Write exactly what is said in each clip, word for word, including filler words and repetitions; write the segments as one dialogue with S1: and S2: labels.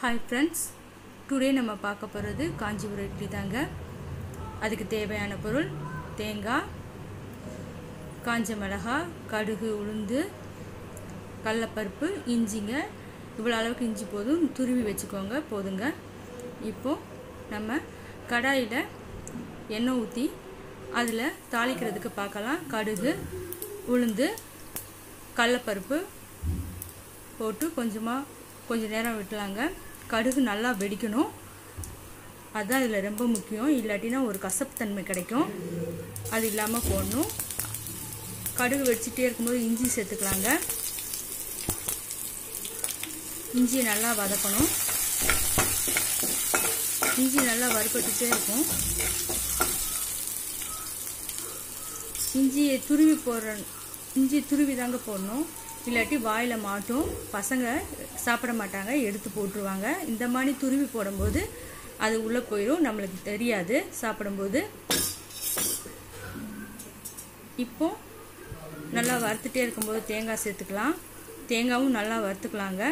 S1: Hi friends, today நம்ம பார்க்க போறது காஞ்சிபுரம் இட்லி தாங்க. அதுக்கு தேவையான பொருள் தேங்காய், காஞ்ச மிளகாய், கடுகு, உளுந்து, கடலைப்பருப்பு, இஞ்சிங்க. இவ்வளவு அளவுக்கு இஞ்சி போதும், துருவி வெச்சுக்கோங்க போதுங்க. இப்போ நம்ம கடாயில எண்ணெய் ஊத்தி அதுல தாளிக்கிறதுக்கு பார்க்கலாம். கடுகு, உளுந்து, கடலைப்பருப்பு போட்டு கொஞ்சமா கொஞ்ச நேரம் விட்டலாங்க. கடுகு நல்லா வெடிக்கணும், அதான் இதுல ரொம்ப முக்கியம். இல்லாட்டினா ஒரு கசப்பு தன்மை கிடைக்கும், அது இல்லாம போடணும். கடுகு வெடிச்சிட்டே இருக்கும்போது இஞ்சி சேர்த்துக்கலாங்க. இஞ்சி நல்லா வதக்கணும். இஞ்சி நல்லா வறுபட்டுட்டே இருக்கும். இஞ்சியை துருவி போடுற இஞ்சி துருவி தாங்க போடணும், இல்லாட்டி வாயில மாட்டும். பசங்க சாப்பிட மாட்டாங்க, எடுத்து போட்டுருவாங்க. இந்த மாதிரி துருவி போடும்போது அது உள்ள போயிடும், நம்மளுக்கு தெரியாது சாப்பிடும்போது. இப்போ நல்லா வறுத்துட்டே இருக்கும்போது தேங்காய் சேர்த்துக்கலாம். தேங்காயும் நல்லா வறுத்துக்கலாங்க.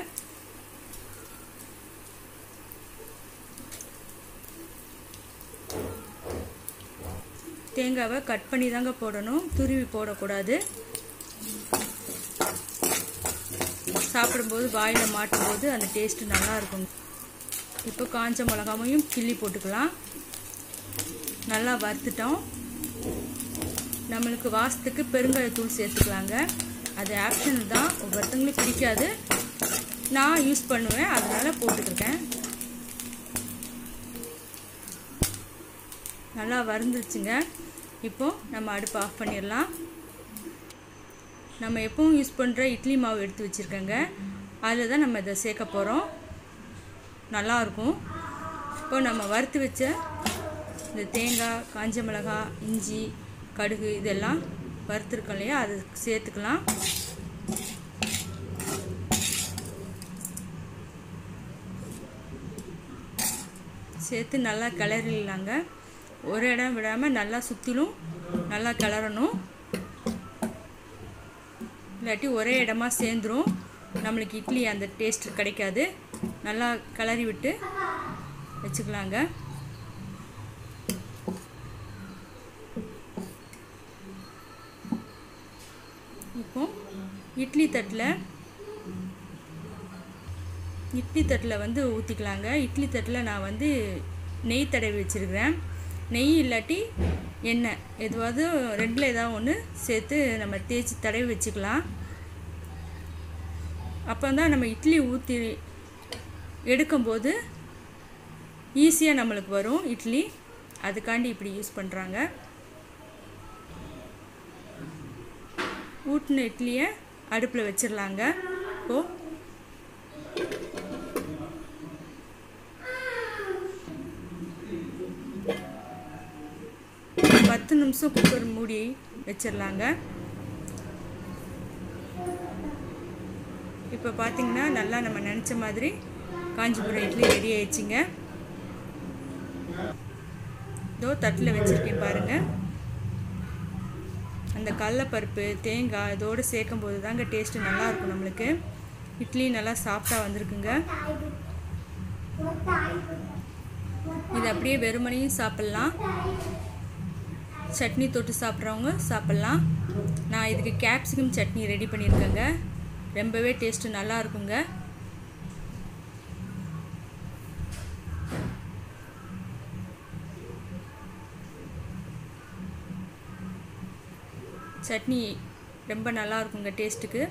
S1: தேங்காவை கட் பண்ணி தாங்க போடணும், துருவி போடக்கூடாது. சாப்பிடும்போது வாயில மாட்டும்போது அந்த டேஸ்ட் நல்லா இருக்கும். இப்போ காஞ்ச மிளகாயும் கிள்ளி போட்டுக்கலாம். நல்லா வறுத்துட்டோம். நம்மளுக்கு வாசத்துக்கு பெருங்காயத்தூள் சேர்த்துக்கலாங்க. அது ஆப்ஷனல் தான், ஒவ்வொருத்தங்களும் பிடிக்காது. நான் யூஸ் பண்ணுவேன், அதனால போட்டுக்கிறேன். நல்லா வறுந்துருச்சுங்க. இப்போ நம்ம அடுப்பு ஆஃப் பண்ணிடலாம். நம்ம எப்பவும் யூஸ் பண்ணுற இட்லி மாவு எடுத்து வச்சுருக்கேங்க, அதில் தான் நம்ம இதை சேர்க்க போகிறோம். நல்லாயிருக்கும். இப்போ நம்ம வறுத்து வச்ச இந்த தேங்காய், காஞ்ச மிளகாய், இஞ்சி, கடுகு இதெல்லாம் வறுத்துருக்கோம் இல்லையா, அது சேர்த்துக்கலாம். சேர்த்து நல்லா கிளறிடலாங்க. ஒரு இடம் விடாமல் நல்லா சுற்றிலும் நல்லா கிளறணும், இல்லாட்டி ஒரே இடமா சேர்ந்துரும், நம்மளுக்கு இட்லி அந்த டேஸ்ட் கிடைக்காது. நல்லா கிளறி விட்டு வச்சுக்கலாங்க. இப்போ இட்லி தட்டில் இட்லி தட்டில் வந்து ஊற்றிக்கலாங்க. இட்லி தட்டில் நான் வந்து நெய் தடவி வச்சுருக்கிறேன். நெய் இல்லாட்டி எண்ணெய் எதுவாவது ரெண்டில் ஏதாவது ஒன்று சேர்த்து நம்ம தேய்ச்சி தடவி வச்சுக்கலாம். அப்போ தான் நம்ம இட்லி ஊற்றி எடுக்கும்போது ஈஸியாக நம்மளுக்கு வரும் இட்லி. அதுக்காண்டி இப்படி யூஸ் பண்ணுறாங்க. ஊட்டின இட்லியை அடுப்பில் வச்சிடலாங்க. இப்போது பத்து நிமிஷம் குக்கர் மூடி வச்சிடலாங்க. இப்போ பார்த்தீங்கன்னா நல்லா நம்ம நினச்ச மாதிரி காஞ்சிபுரம் இட்லி ரெடி ஆயிடுச்சுங்க. இதோ தட்டில் வச்சுருக்கேன் பாருங்கள். அந்த கடலைப்பருப்பு, தேங்காய் இதோடு சேர்க்கும் போது தாங்க டேஸ்ட்டு நல்லாயிருக்கும். நம்மளுக்கு இட்லி நல்லா சாஃப்டாக வந்திருக்குங்க. இது அப்படியே வெறுமனையும் சாப்பிட்லாம், சட்னி தொட்டு சாப்பிட்றவங்க சாப்பிட்லாம். நான் இதுக்கு கேப்சிகம் சட்னி ரெடி பண்ணியிருக்கேங்க, ரொம்பவே டேஸ்ட்டு நல்லா இருக்குங்க. சட்னி ரொம்ப நல்லா இருக்குங்க டேஸ்ட்டுக்கு.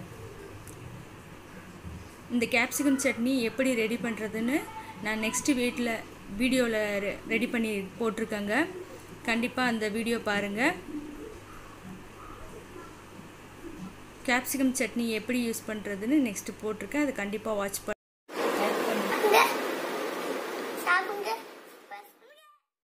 S1: இந்த கேப்சிகம் சட்னி எப்படி ரெடி பண்ணுறதுன்னு நான் நெக்ஸ்ட் வீட்டில் வீடியோவில் ரெடி பண்ணி போட்டிருக்கேங்க. கண்டிப்பாக அந்த வீடியோ பாருங்கள். கேப்சிகம் சட்னி எப்படி யூஸ் பண்ணுறதுன்னு நெக்ஸ்ட்டு போட்டிருக்கேன், அது கண்டிப்பாக வாட்ச் பண்ண